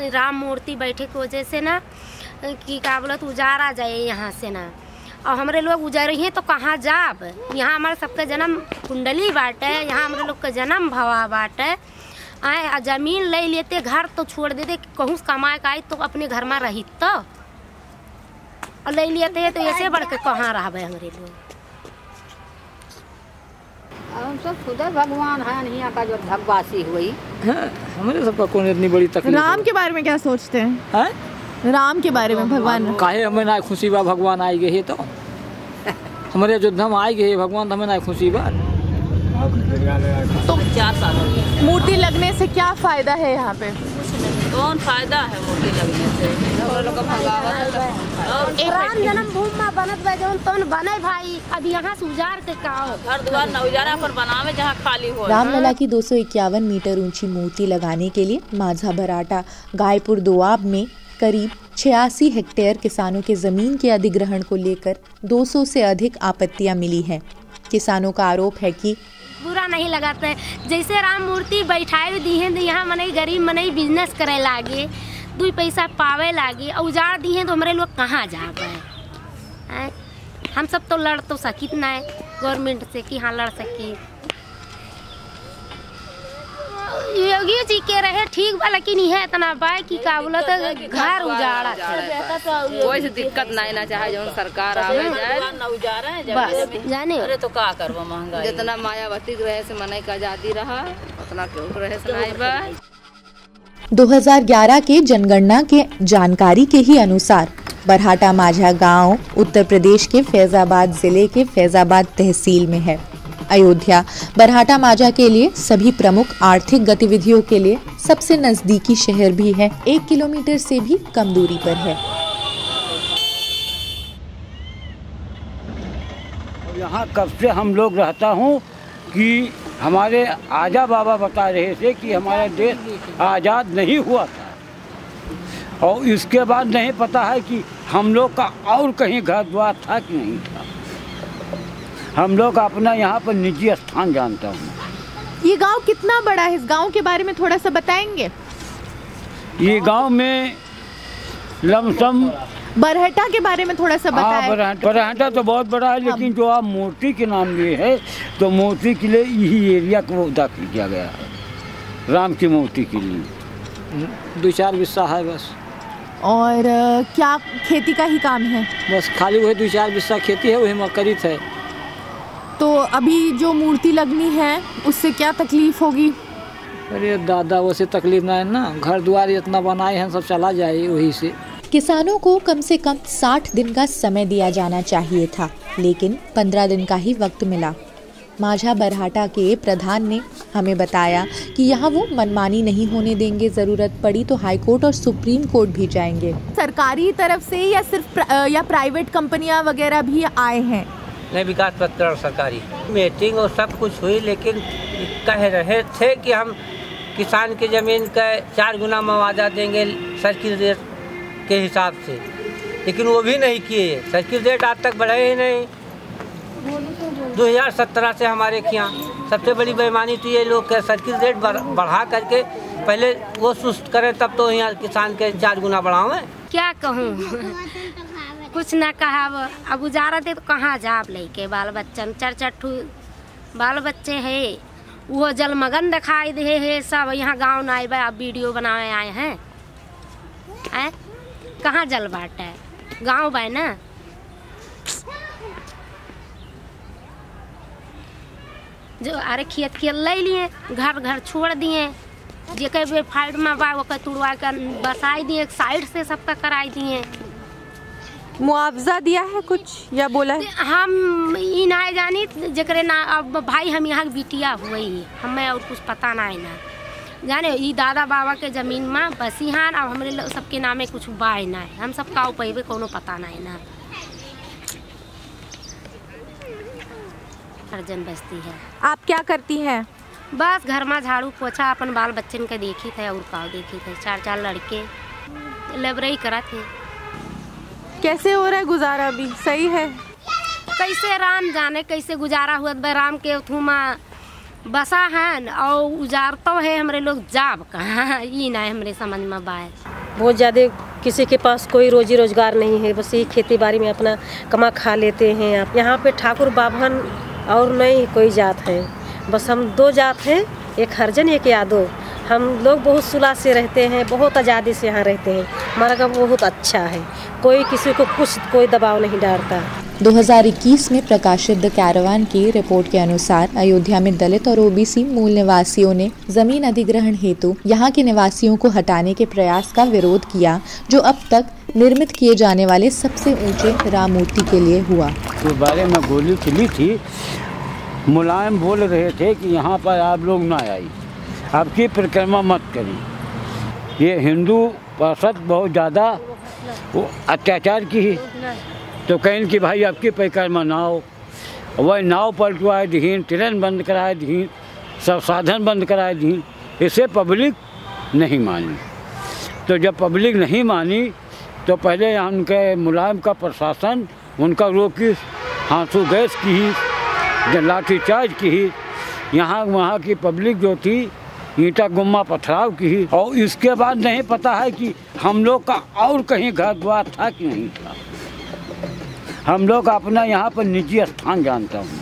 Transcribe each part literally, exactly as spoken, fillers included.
राम मूर्ति बैठे की वजह से ना कि का बोलत उजारा जाए यहाँ से ना, और हमारे लोग उजारे हैं तो कहाँ जाब। यहाँ हमारे सबका जन्म कुंडली बाटे, यहाँ हमारे लोग का जन्म भवा बाटे। आए जमीन ले लेते, घर तो छोड़ देते, कहूँ कमाए का आई तो अपने घर में रही तो, और ले लेते हैं तो ऐसे बढ़ के कहाँ रह हमारे लोग। हम सब खुद भगवान है, यहाँ का जो भगवासी हुई हाँ, हमारे सबका कौन इतनी बड़ी तकलीफ। राम के बारे में क्या सोचते हैं? है? राम के बारे में भगवान काहे हमें ना खुशी बा, भगवान आई गए तो हमारे अयोध्या में आई गए भगवान, तो हमें ना खुशी बा। तो चार साल मूर्ति लगने से क्या फायदा है यहाँ पे? कौन फायदा है मूर्ति लगने से? राम जन्म भूमि में बनत बा जौन तौन बने भाई, अब यहाँ से उजाड़ के काओ घर द्वार न उजारा पर बनावे जहाँ खाली हो। रामलला की दो सौ इक्यावन मीटर ऊंची मूर्ति लगाने के लिए माझा बराटा गायपुर दोआब में करीब छियासी हेक्टेयर किसानों के जमीन के अधिग्रहण को लेकर दो सौ से अधिक आपत्तियां मिली हैं। किसानों का आरोप है कि बुरा नहीं लगाते है। जैसे राम मूर्ति बैठाए दी हैं तो यहाँ मनई गरीब मनई बिजनेस करे लागे, दो पैसा पावे लागे, और उजाड़ दी हैं तो हमारे लोग कहाँ जावे। हम सब तो लड़ तो सकित ना है गवर्नमेंट से कि हाँ लड़ सकी। योगी जी के रहे ठीक बा, लेकिन यह इतना बा कि का बोलत घर उजाड़ा कोई से दिक्कत नहीं ना चाहे जो सरकार आवे जाए न उजारे बस जाने। अरे तो का करबो महंगाई, जितना मायावती रहे से मनई का आजादी रहा उतना क्यों रहे से नहीं बा। दो हज़ार ग्यारह के जनगणना के जानकारी के ही अनुसार बरहाटा माझा गांव उत्तर प्रदेश के फैजाबाद जिले के फैजाबाद तहसील में है। अयोध्या बरहाटा माझा के लिए सभी प्रमुख आर्थिक गतिविधियों के लिए सबसे नजदीकी शहर भी है, एक किलोमीटर से भी कम दूरी पर है। यहाँ कब से हम लोग रहता हूँ कि हमारे आजा बाबा बता रहे थे कि हमारा देश आज़ाद नहीं हुआ था, और इसके बाद नहीं पता है कि हम लोग का और कहीं घर द्वार था कि नहीं था। हम लोग अपना यहाँ पर निजी स्थान जानता हूँ। ये गांव कितना बड़ा है? इस गांव के बारे में थोड़ा सा बताएंगे? ये गांव में लमसम बरहटा के बारे में थोड़ा सा बताएं। बरहटा बरहटा तो बहुत बड़ा है, लेकिन जो आप मूर्ति के नाम लिए है तो मूर्ति के लिए यही एरिया को दाखिल किया गया है राम की मूर्ति के लिए। दो चार बिस्सा है बस। और क्या खेती का ही काम है? बस खाली वही दो चार बिस्सा खेती है, वही मकरित है। तो अभी जो मूर्ति लगनी है उससे क्या तकलीफ होगी? अरे दादा वैसे तकलीफ ना है ना, घर द्वार इतना बनाए हैं सब चला जाए वही से। किसानों को कम से कम साठ दिन का समय दिया जाना चाहिए था, लेकिन पंद्रह दिन का ही वक्त मिला। माझा बरहाटा के प्रधान ने हमें बताया कि यहाँ वो मनमानी नहीं होने देंगे, जरूरत पड़ी तो हाई कोर्ट और सुप्रीम कोर्ट भी जाएंगे। सरकारी तरफ से या सिर्फ प्र, या प्राइवेट कंपनियाँ वगैरह भी आए हैं? नहीं, विकास पत्र और सरकारी मीटिंग और सब कुछ हुई, लेकिन कह रहे थे कि हम किसान की ज़मीन का चार गुना मुआवजा देंगे सर्किल रेट के हिसाब से, लेकिन वो भी नहीं किए। सर्किल रेट आज तक बढ़े ही नहीं। दो हज़ार सत्रह से हमारे यहाँ सबसे बड़ी बेईमानी तो ये लोग सर्किल रेट बढ़ा करके पहले वो सुस्त करें, तब तो यहाँ किसान के चार गुना बढ़ावें। क्या कहूँ कुछ ना कहा। अब उजारा दे तो कहाँ जाब लेके बाल बच्चन, चार चार बाल बच्चे है, वो जलमगन दिखाई दे है सब। यहाँ गांव ना आए अब वीडियो बनाए आए हैं, हैं? कहाँ जल बाट है गाँव बाय ना। जो अरे खेत खेत ले लिए, घर घर छोड़ दिए, जेके फाइड में बा वो तुड़वा कर बसाई दिए, एक साइड से सबका कराई दिए। मुआवजा दिया है कुछ या बोला है? हम ई ना जानी जकरे ना, अब भाई हम यहाँ बिटिया हुई हमें और कुछ पता ना है ना जाने। ई दादा बाबा के जमीन में बसी हैं, अब हमारे सबके नामे कुछ बाय ना है, हम सब का पैबे कोनो पता ना है ना। अर्जन बस्ती है। आप क्या करती हैं? बस घर में झाड़ू पोछा अपन बाल बच्चन के देखी थे और का देखी थे। चार चार लड़के लेबरई करा थे। कैसे हो रहा है गुजारा? अभी सही है? कैसे राम जाने कैसे गुजारा हुआ। राम के थूमा बसा है और उजारतो है, हमरे लोग जाब कहाँ, ये ना हमरे समझ में बाय। बहुत ज़्यादा किसी के पास कोई रोजी रोजगार नहीं है, बस यही खेती बाड़ी में अपना कमा खा लेते हैं। आप यहाँ पे ठाकुर बाभन और नहीं कोई जात है, बस हम दो जात हैं, एक हरिजन एक यादव। हम लोग बहुत सुलह से रहते हैं, बहुत आज़ादी से यहाँ रहते हैं। हमारा गाँव बहुत अच्छा है, कोई किसी को कुछ कोई दबाव नहीं डालता। दो हज़ार इक्कीस में प्रकाशित द कैरावान की रिपोर्ट के अनुसार अयोध्या में दलित और ओबीसी मूल निवासियों ने जमीन अधिग्रहण हेतु यहाँ के निवासियों को हटाने के प्रयास का विरोध किया, जो अब तक निर्मित किए जाने वाले सबसे ऊंचे राम मूर्ति के लिए हुआ। तो बारे में गोली चली थी, मुलायम बोल रहे थे कि यहाँ पर आप लोग ना आई, आपकी परिक्रमा मत करी। ये हिंदू पार्षद बहुत ज़्यादा अत्याचार की, तो कहें कि भाई आपकी परिक्रमा ना हो। वह नाव पलटवाए दीन, ट्रेन बंद कराए दीन, सब साधन बंद कराए दीन, इसे पब्लिक नहीं मानी। तो जब पब्लिक नहीं मानी तो पहले यहाँ उनके मुलायम का प्रशासन उनका रोकी, हाथों गैस की, लाठीचार्ज की, यहाँ वहाँ की पब्लिक जो थी ईंटा गुम्मा पथराव की। और इसके बाद नहीं पता है कि हम लोग का और कहीं घर द्वार था कि नहीं था। हम लोग अपना यहाँ पर निजी स्थान जानता हूँ।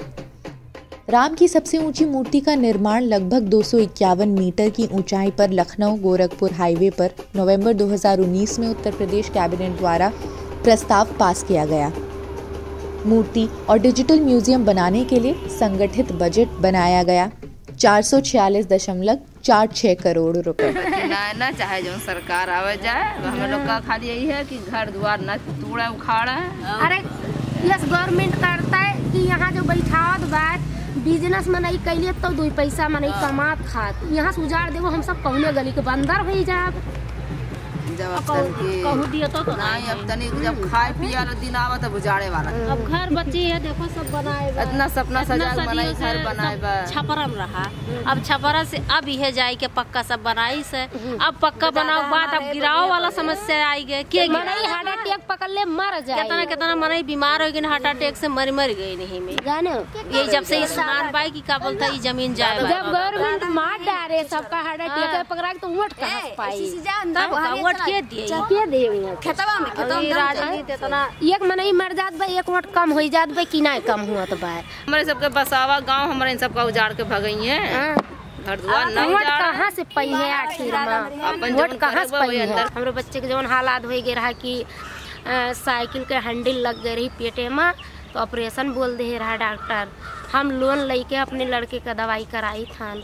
राम की सबसे ऊंची मूर्ति का निर्माण लगभग दो सौ इक्यावन मीटर की ऊंचाई पर लखनऊ गोरखपुर हाईवे पर नवंबर दो हज़ार उन्नीस में उत्तर प्रदेश कैबिनेट द्वारा प्रस्ताव पास किया गया। मूर्ति और डिजिटल म्यूजियम बनाने के लिए संगठित बजट बनाया गया चार सौ छियालीस दशमलव चार छः करोड़ रुपए। ना ना चाहे जो सरकार आवे जाए, हम लोग का खाली यही है कि घर द्वार न तोड़े उखाड़े। अरे यस गवर्नमेंट करता है कि यहाँ जो बैठावत बा बिजनेस में नहीं कैलिए तो दो पैसा में नहीं कमात खात, यहाँ से उजाड़ देवो हम सब कहने गली के बंदर हो जाए। जब कहूँ दिया तो नहीं, अब तनी जब खाए पिया दिन आवा तब उजाड़े वाला। अब घर बच्चे है देखो सब बनाए इतना सपना सजा बनाई घर बनाए बा छपरम रहा, अब छपरा से अब यह जाए के पक्का सब बनाई से, अब पक्का बनाओ बात अब गिराओ वाला समस्या आई गए के मनई हार्ट अटैक पकड़ ले मर जाए। कितना कितना मनई बीमार हो गए, हार्ट अटैक से मर मर गए नहीं में जानो। ये जब से स्नान बाई की का बोलता ये जमीन जाए, जब गवर्नमेंट मार डाले सबका हार्ट अटैक पकड़ा तो वोट कहां पाई, वोट के दिए के दिए खेतवा में खेतवा में राजनीति इतना एक मनई मर जात बा, एक वोट कम हो जात बा कि ना कम हुआ तो बा। हमारे सबके बसावा गांव हमारे इन सबका उजाड़ के भगई है। घर द्वार ना वोट कहां से पई है आखिर में, वोट कहां से पई है। हमरे बच्चे के जवन हालात हो गए रहा कि साइकिल के हैंडल लग गए रही पेटे में, तो ऑपरेशन बोल दे रहा डॉक्टर। हम लोन लेके अपने लड़के का दवाई कराई था।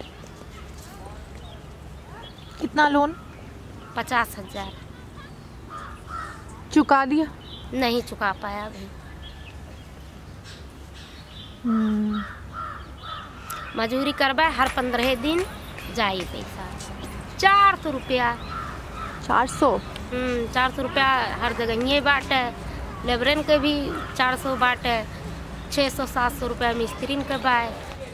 कितना लोन? पचास हजार। चुका दिया? नहीं चुका पाया अभी। मजूरी करवा हर पंद्रह दिन जाई पैसा चार सौ रुपया। चार सौ हम्म चार सौ रुपया हर जगह ये बाट है। लेबरन के भी चार सौ बाट है, छः सौ सात सौ रुपया मिस्त्रीन के बाय।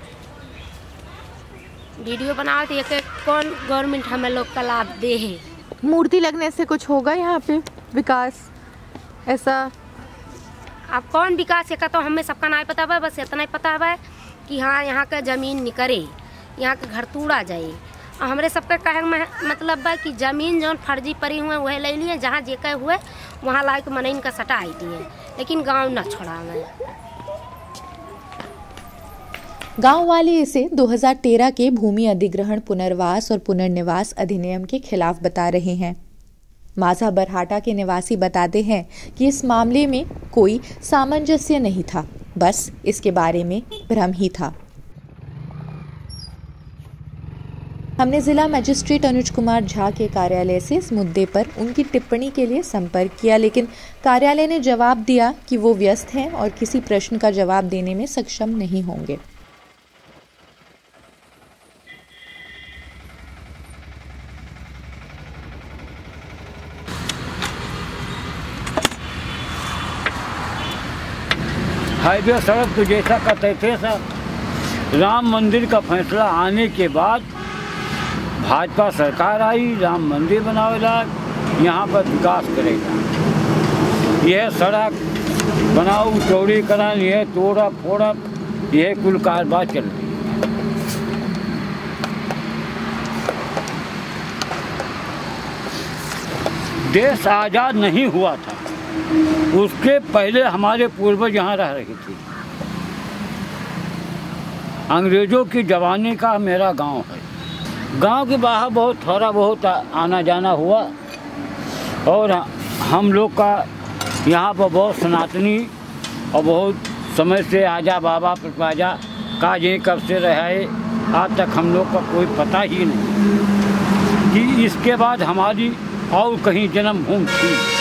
वीडियो बनाओ तो एक कौन गवर्नमेंट हमें लोग का लाभ दे है। मूर्ति लगने से कुछ होगा यहाँ पे विकास ऐसा? अब कौन विकास है का तो हमें सबका नहीं पता है, बस इतना ही पता है कि हाँ यहाँ का जमीन निकरे, यहाँ का घर तोड़ा जाए। और हमारे सबका कहे मतलब है कि जमीन जो फर्जी पड़ी हुए वह ले लिए, जहाँ जेके हुए वहाँ ला के मन इनका सटा आई दिए, लेकिन गांव न छोड़ा मैं। गांव वाले इसे दो हज़ार तेरह के भूमि अधिग्रहण पुनर्वास और पुनर्निवास अधिनियम के खिलाफ बता रहे हैं। माझा बरहाटा के निवासी बताते हैं कि इस मामले में कोई सामंजस्य नहीं था, बस इसके बारे में भ्रम ही था। हमने जिला मजिस्ट्रेट अनुज कुमार झा के कार्यालय से इस मुद्दे पर उनकी टिप्पणी के लिए संपर्क किया, लेकिन कार्यालय ने जवाब दिया कि वो व्यस्त हैं और किसी प्रश्न का जवाब देने में सक्षम नहीं होंगे। हाईवे सड़क तो जैसा कहते थे सर, राम मंदिर का फैसला आने के बाद भाजपा सरकार आई, राम मंदिर बनावेगा, यहाँ पर विकास करेगा। यह सड़क बनाओ चौड़ीकरण, यह तोड़ा फोड़ा, यह कुल कारोबार चल रही है। देश आज़ाद नहीं हुआ था उसके पहले हमारे पूर्वज यहाँ रह रहे थे। अंग्रेज़ों की जवानी का मेरा गांव है। गांव के बाहर बहुत थोड़ा बहुत आना जाना हुआ और हम लोग का यहाँ पर बहुत सनातनी और बहुत समय से आजा बाबा प्रपाजा का ये कब से रहे आज तक हम लोग का कोई पता ही नहीं कि इसके बाद हमारी और कहीं जन्मभूमि थी।